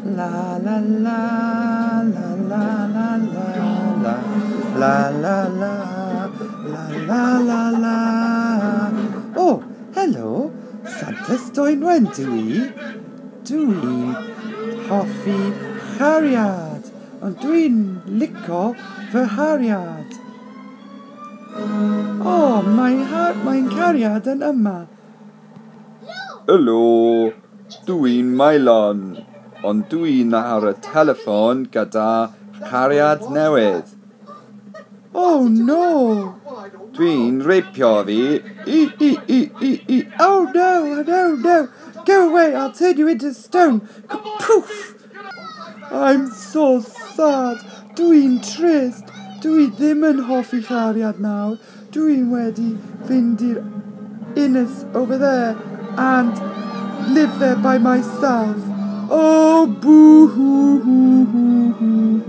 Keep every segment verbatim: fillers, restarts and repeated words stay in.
La la la la la la la la la la la la la la la. Oh, hello, Santa's doing when dwi? Dwi'n hoffi chariad, ond dwi'n lico fy hariad. Oh, mae'n ha- mae'n cariad yn yma. Helo, dwi'n Maelon, ond dwi'n ar y teleffon gyda cariad newydd. Oh no! Dwi'n reipio fi. I, i, i, i, i. Oh no, no, no! Go away, I'll turn you into stone! Poof! I'm so sad. Dwi'n trist. Dwi ddim yn hoffi chariad nawr. Dwi'n wedi fynd i'r Innes over there and live there by myself. Oh, boo-hoo-hoo-hoo-hoo.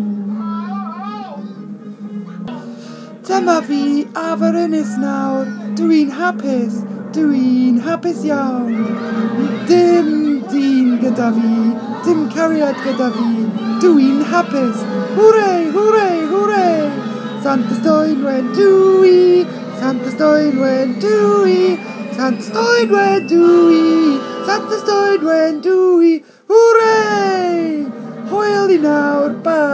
Dyma fi a fy Innes nawr. Dwi'n hapus. Dwi'n hapus iawn. Dim dyn gyda fi. Dim cariad gyda fi. Dwi'n hapus. Hwrei, hwrei, hwrei. Santa's Dwynwen dwi. Santa's Dwynwen dwi. Santa's Dwynwen dwi. Santa's Dwynwen dwi. Hwrei! Hwyl i nawr, bye!